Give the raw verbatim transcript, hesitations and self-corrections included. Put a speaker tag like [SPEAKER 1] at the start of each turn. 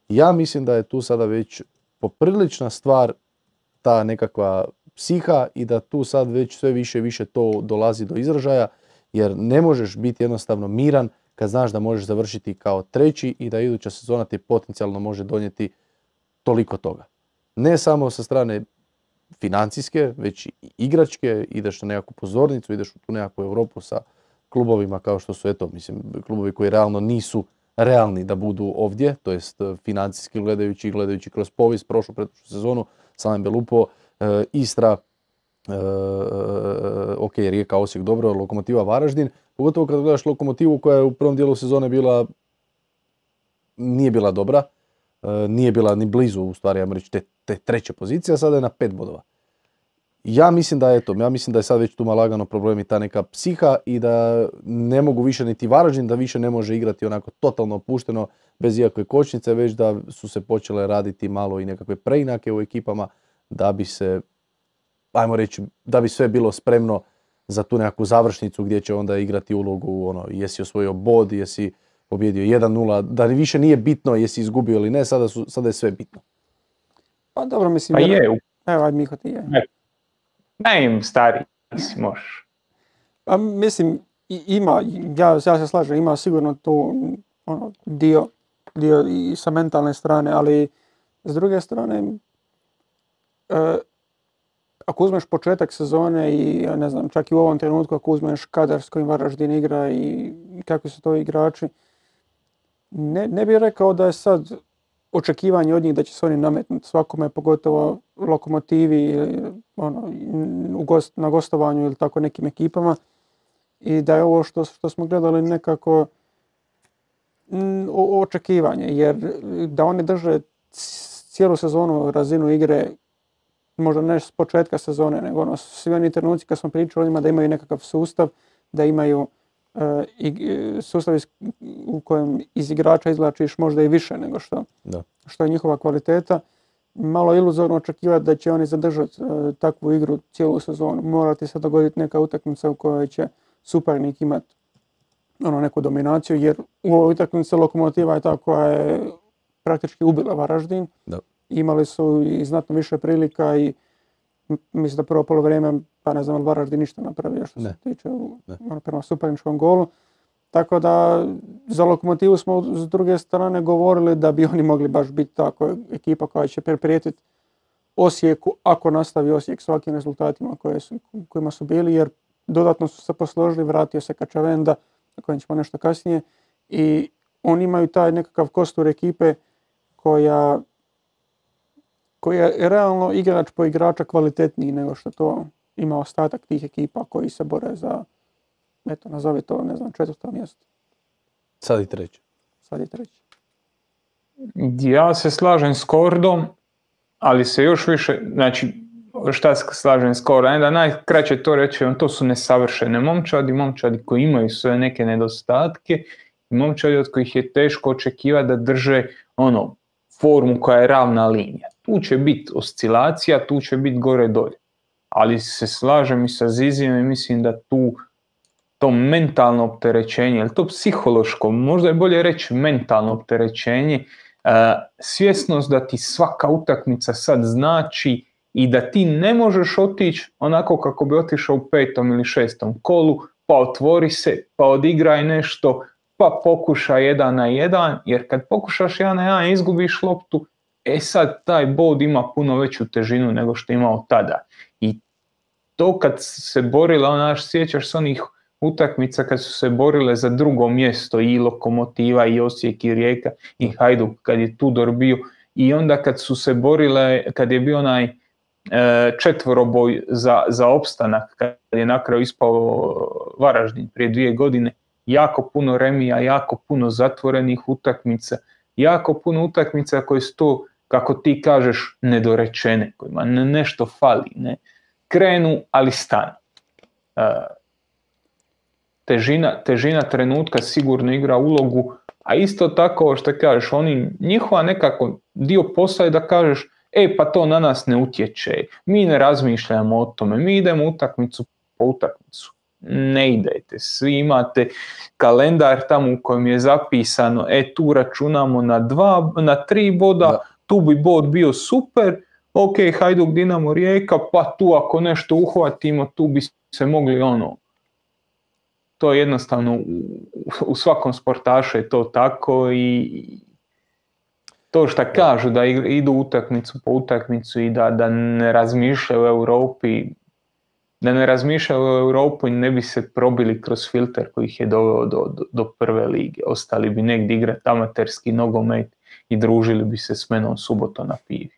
[SPEAKER 1] Ja mislim da je tu sada već poprilična stvar ta nekakva psiha i da tu sad već sve više i više to dolazi do izražaja, jer ne možeš biti jednostavno miran kad znaš da možeš završiti kao treći i da iduća sezona ti potencijalno može donijeti toliko toga. Ne samo sa strane financijske, već i igračke, ideš na nekakvu pozornicu, ideš u tu nekakvu Europu sa klubovima kao što su, eto, mislim, klubovi koji realno nisu realni da budu ovdje, to jest financijski gledajući, gledajući kroz povijest, prošlu pretprošlu sezonu, Slaven Belupo, e, Istra, e, ok, Rijeka, Osijek, dobro, Lokomotiva Varaždin, pogotovo kad gledaš Lokomotivu koja je u prvom dijelu sezone bila, nije bila dobra, e, nije bila ni blizu, u stvari, ja reći, te, te treće pozicije, a sada je na pet bodova. Ja mislim da je to, ja mislim da je sad već tu malagano problem i ta neka psiha i da ne mogu više niti Varaždin, da više ne može igrati onako totalno opušteno bez ikakve kočnice, već da su se počele raditi malo i nekakve preinake u ekipama da bi se, ajmo reći, da bi sve bilo spremno za tu nekakvu završnicu gdje će onda igrati ulogu, ono, jesi osvojio bod, jesi pobjedio jedan nula, da više nije bitno jesi izgubio ili ne, sada, su, sada je sve bitno.
[SPEAKER 2] Pa dobro, mislim...
[SPEAKER 3] Pa je.
[SPEAKER 2] Evo, ajde Miho, ti je.
[SPEAKER 3] Ne im stari, si možeš.
[SPEAKER 2] Pa mislim, ima, ja, ja se slažem, ima sigurno tu ono, dio, dio i sa mentalne strane, ali s druge strane, e, ako uzmeš početak sezone i, ja ne znam, čak i u ovom trenutku ako uzmeš kadar s kojim Varaždin igra i kakvi su to igrači, ne, ne bih rekao da je sad očekivanje od njih da će se oni nametnuti svakome, pogotovo Lokomotivi, ono, u gost, na gostovanju ili tako nekim ekipama. I da je ovo što, što smo gledali nekako m, o, očekivanje, jer da oni drže cijelu sezonu razinu igre, možda ne s početka sezone, nego ono, svi oni trenuci kad smo pričali o njima da imaju nekakav sustav, da imaju uh, i, sustav iz, u kojem iz igrača izvlačiš možda i više nego što,
[SPEAKER 1] da.
[SPEAKER 2] što je njihova kvaliteta. Malo iluzorno očekivati da će oni zadržati uh, takvu igru cijelu sezonu. Mora ti se dogoditi neka utakmica u kojoj će suparnik imati ono, neku dominaciju, jer u ovoj utakmici Lokomotiva je ta koja je praktički ubila Varaždin.
[SPEAKER 1] Da.
[SPEAKER 2] Imali su i znatno više prilika i mislim da prvo polovrijeme, pa ne znam, Varaždin ništa napravio što
[SPEAKER 1] ne.
[SPEAKER 2] se tiče ono, prema suparničkom golu. Tako da za Lokomotivu smo s druge strane govorili da bi oni mogli baš biti tako ekipa koja će prijetiti Osijeku ako nastavi Osijek s ovakvim rezultatima koje su, kojima su bili, jer dodatno su se posložili, vratio se Kačavenda, na kojem ćemo nešto kasnije, i oni imaju taj nekakav kostur ekipe koja, koja je realno igrač po igrača kvalitetniji nego što to ima ostatak tih ekipa koji se bore za, eto, nazovi to, ne znam, četvrto mjesto.
[SPEAKER 1] Sad i treće.
[SPEAKER 2] Sad i treće.
[SPEAKER 3] Ja se slažem s Kordom, ali se još više, znači, šta se slažem s Kordom, da najkraće to reći, to su nesavršene momčadi, momčadi koji imaju sve neke nedostatke, i momčadi od kojih je teško očekivati da drže ono, formu koja je ravna linija. Tu će biti oscilacija, tu će biti gore dolje. Ali se slažem i sa Zizijem i mislim da tu to mentalno opterećenje, ili to psihološko, možda je bolje reći mentalno opterećenje, uh, svjesnost da ti svaka utakmica sad znači i da ti ne možeš otići onako kako bi otišao u petom ili šestom kolu, pa otvori se, pa odigraj nešto, pa pokušaj jedan na jedan, jer kad pokušaš jedan na jedan i izgubiš loptu, e sad taj bod ima puno veću težinu nego što je imao tada. I to kad se borila, onaš, sjećaš se onih utakmica kad su se borile za drugo mjesto i Lokomotiva i Osijek i Rijeka i Hajduk kad je Tudor bio, i onda kad su se borile, kad je bio onaj e, četvoroboj za, za opstanak, kad je na kraju ispao Varaždin prije dvije godine, jako puno remija, jako puno zatvorenih utakmica, jako puno utakmica koje su to, kako ti kažeš, nedorečene, kojima ne, nešto fali, ne, krenu, ali stanu. E, Težina, težina trenutka sigurno igra ulogu, a isto tako što kažeš, oni, njihova nekako dio posla je da kažeš, e pa to na nas ne utječe, mi ne razmišljamo o tome, mi idemo utakmicu po utakmicu. ne idete. Svi imate kalendar tamo u kojem je zapisano, e tu računamo na, dva, na tri boda,
[SPEAKER 1] Da.
[SPEAKER 3] tu bi bod bio super, ok, Hajduk, Dinamo, Rijeka, pa tu ako nešto uhvatimo, tu bi se mogli ono, to je jednostavno u, u svakom sportašu je to tako i to što kažu da idu utakmicu po utakmicu i da, da ne razmišljaju o Europi, da ne razmišljaju o Europi ne bi se probili kroz filter koji ih je doveo do, do, do prve lige. Ostali bi negdje igrati amaterski nogomet i družili bi se s menom subotom na pivi.